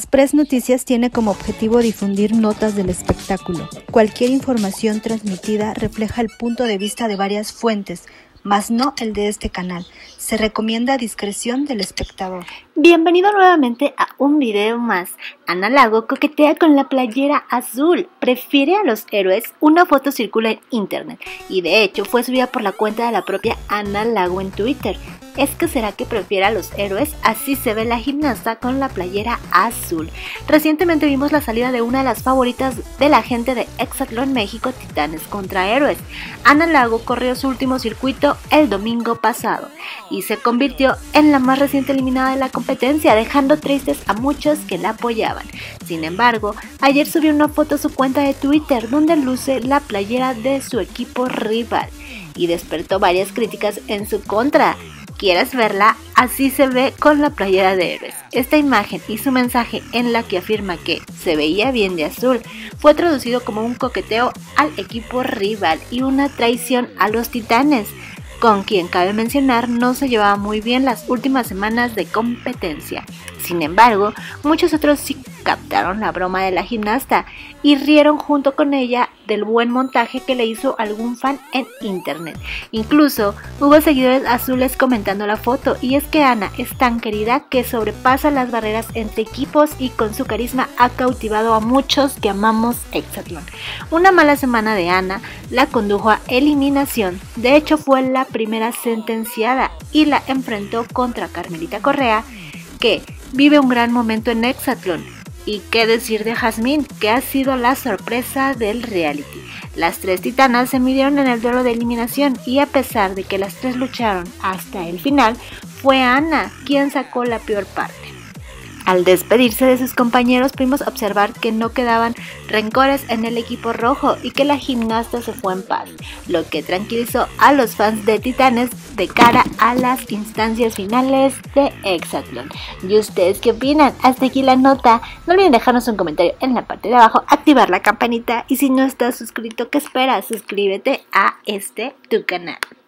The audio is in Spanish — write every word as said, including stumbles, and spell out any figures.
Express Noticias tiene como objetivo difundir notas del espectáculo. Cualquier información transmitida refleja el punto de vista de varias fuentes, mas no el de este canal. Se recomienda discreción del espectador. Bienvenido nuevamente a un video más. Ana Lago coquetea con la playera azul. Prefiere a los héroes. Una foto circula en internet y de hecho fue subida por la cuenta de la propia Ana Lago en Twitter. ¿Es que será que prefiere a los héroes? Así se ve la gimnasta con la playera azul. Recientemente vimos la salida de una de las favoritas de la gente de Hexatlón México, Titanes contra Héroes. Ana Lago corrió su último circuito el domingo pasado y se convirtió en la más reciente eliminada de la competencia, dejando tristes a muchos que la apoyaban. Sin embargo, ayer subió una foto a su cuenta de Twitter donde luce la playera de su equipo rival y despertó varias críticas en su contra. ¿Quieres verla? Así se ve con la playera de Héroes. Esta imagen y su mensaje en la que afirma que se veía bien de azul fue traducido como un coqueteo al equipo rival y una traición a los Titanes, con quien cabe mencionar no se llevaba muy bien las últimas semanas de competencia. Sin embargo, muchos otros sí captaron la broma de la gimnasta y rieron junto con ella del buen montaje que le hizo algún fan en internet. Incluso hubo seguidores azules comentando la foto, y es que Ana es tan querida que sobrepasa las barreras entre equipos y con su carisma ha cautivado a muchos que amamos Hexatlón. Una mala semana de Ana la condujo a eliminación. De hecho, fue la primera sentenciada y la enfrentó contra Carmelita Correa, que vive un gran momento en Hexatlón. Y qué decir de Jazmín, que ha sido la sorpresa del reality. Las tres titanas se midieron en el duelo de eliminación y a pesar de que las tres lucharon hasta el final, fue Ana quien sacó la peor parte. Al despedirse de sus compañeros pudimos observar que no quedaban rencores en el equipo rojo y que la gimnasta se fue en paz, lo que tranquilizó a los fans de Titanes de cara a las instancias finales de Hexatlón. ¿Y ustedes qué opinan? Hasta aquí la nota. No olviden dejarnos un comentario en la parte de abajo, activar la campanita y si no estás suscrito, ¿qué esperas? Suscríbete a este tu canal.